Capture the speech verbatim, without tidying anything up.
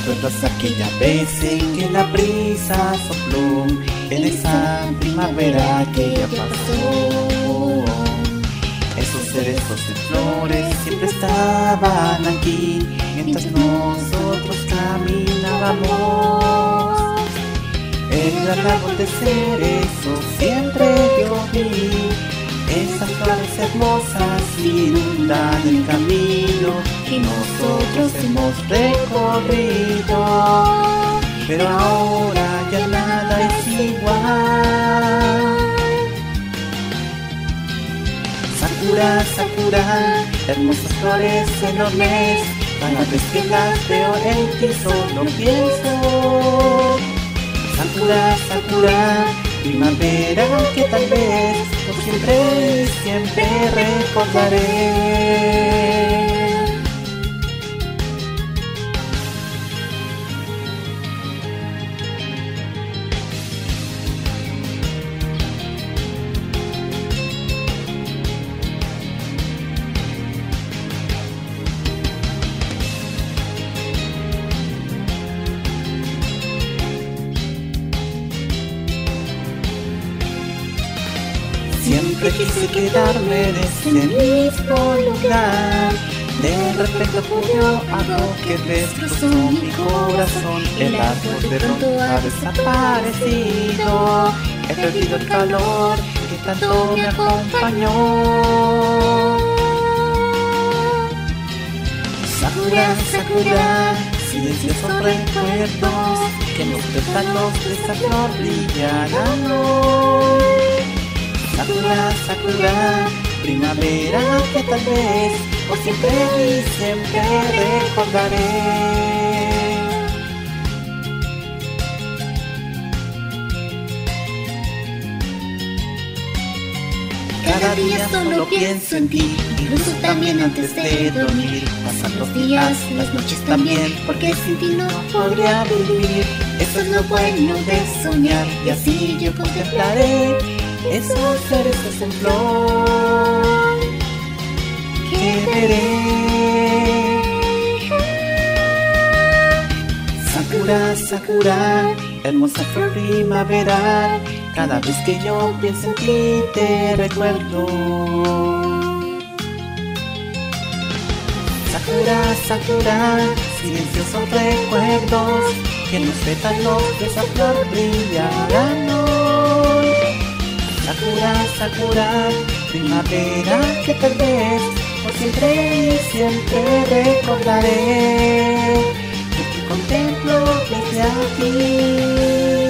¿Recuerdas aquella vez en que la brisa sopló en esa primavera que ya pasó? Esos cerezos de flores siempre estaban aquí mientras nosotros caminábamos. El gran árbol de cerezo siempre yo vi, esas flores hermosas inundan el camino que nosotros hemos recorrido. Pero ahora ya nada es igual. Sakura, Sakura, hermosas flores enormes, cada vez que las veo en ti solo pienso. Sakura, Sakura, primavera que tal vez por siempre, siempre recordaré. Siempre quise quedarme en ese mismo lugar. De repente ocurrió algo que destrozó mi corazón. El árbol de pronto ha desaparecido. He perdido el calor que tanto me acompañó. Sakura, Sakura, silenciosos recuerdos que los pétalos de esa flor brillarán hoy. Sakura, Sakura, primavera que tal vez por siempre y siempre recordaré. Cada día solo pienso en ti, incluso también antes de dormir. Pasan los días, las noches también, porque sin ti no podría vivir. Eso es lo bueno de soñar, y así yo contemplaré esos cerezos en flor que veré. Sakura, Sakura, hermosa flor primaveral, cada vez que yo pienso en ti te recuerdo. Sakura, Sakura, silenciosos recuerdos que en los pétalos de esa flor brillarán hoy. Sakura, Sakura, primavera que tal vez por siempre y siempre recordaré, que te contemplo desde aquí.